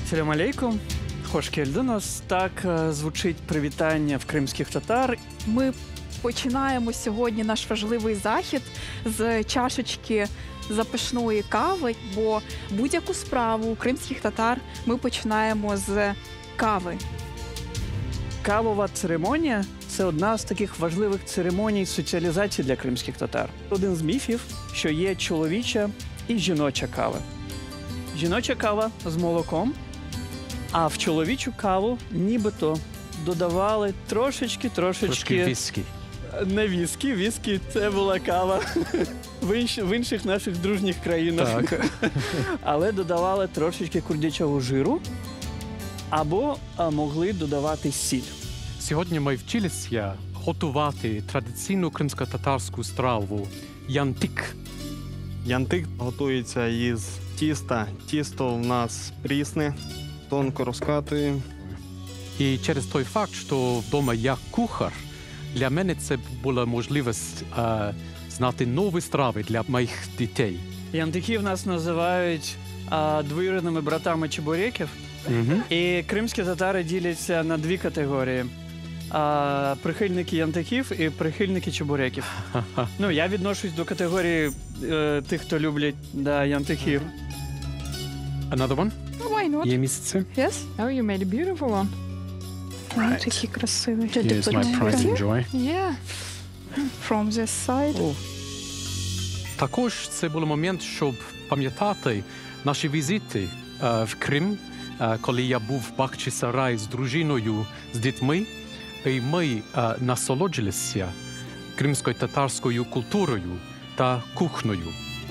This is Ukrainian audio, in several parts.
Салям алейкум. Хош кельдунос. Так звучить привітання в кримських татар. Ми починаємо сьогодні наш важливий захід з чашечки запашної кави, бо будь-яку справу кримських татар ми починаємо з кави. Кавова церемонія – це одна з таких важливих церемоній соціалізації для кримських татар. Один з міфів, що є чоловіча і жіноча кава. Жіноча кава з молоком, а в чоловічу каву нібито додавали трошечки... Трошки віскі. Не віскі, віскі – це була кава в інших наших дружніх країнах. Так. Але додавали трошечки курдячого жиру або могли додавати сіль. Сьогодні ми вчилися готувати традиційну кримсько-татарську страву янтик. Янтик готується із тіста. Тісто в нас прісне, тонко розкатуємо. І через той факт, що вдома я кухар, для мене це була можливість знати нові страви для моїх дітей. Янтиків нас називають двоюрідними братами чебуреків. І кримські татари діляться на дві категорії. Прихильники янтиків і прихильники чебуреків. Ну, я відношусь до категорії тих, хто люблять янтиків. Another one? Why not? Є місце? Yes? Oh, you made a beautiful one. Right. Такі красиві. Here's my pride and joy. Yeah. From this side. Також це був момент, щоб пам'ятати наші візити в Крим, коли я був в Бахчисараї з дружиною, з дітьми, і ми насолоджилися кримською татарською культурою та кухнею.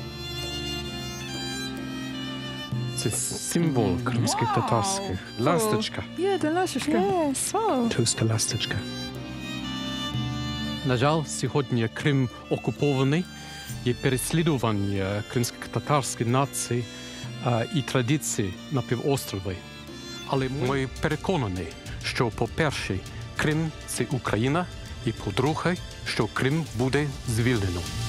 Це символ кримських татарських. Ласточка. Yeah, the ласточка. Yes, wow. Туста ласточка. На жаль, сьогодні Крим окупований, є переслідування кримських татарських націй і традицій на півострові. Але ми переконані, що, по-перше, Крим – це Україна, і, по-друге, що Крим буде звільнено.